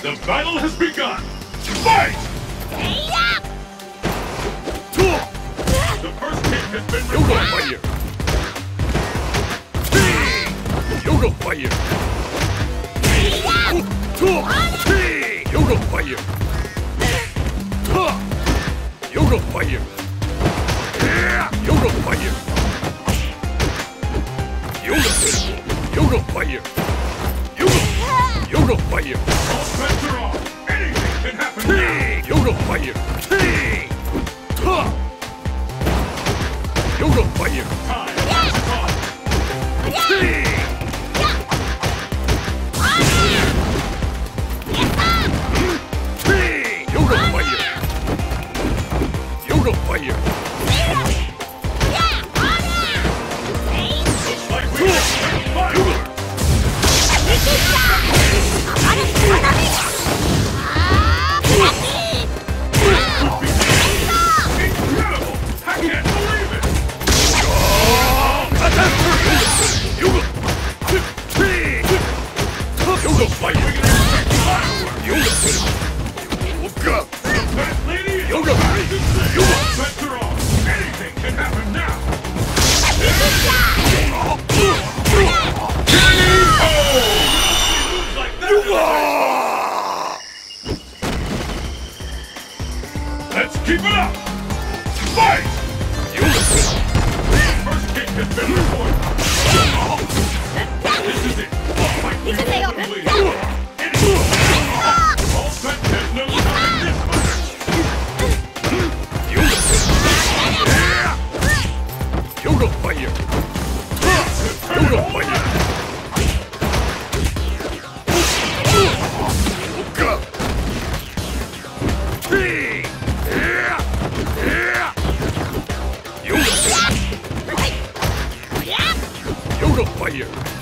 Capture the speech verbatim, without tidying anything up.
The battle has begun! Fight! The first kick has been Yoga recorded! fire! Yoga fire! Yoga fire! Yoga fire! Yoga fire! Yoga fire! Yoga fire! Yoga Yoga fire! All bets are off! Anything can happen now! Yoga fire! Yoga fire! Time has gone! Yoga fire! Yoga fire! Looks like we have fire! Incredible! I can't believe it! Yoga! Yoga fire! We can expect fireworks! Yoga fire! Yoga! That lady is Yoga! about to say, Yoga! all bets are off! Anything can happen now! Moves like that! Let's keep it up! Fight! Yoga! First kick has been recorded! This is it! Fight we will complete! All set has no time in this fight! Yoga fire! Yoga fire! Yoga! Yoga fire!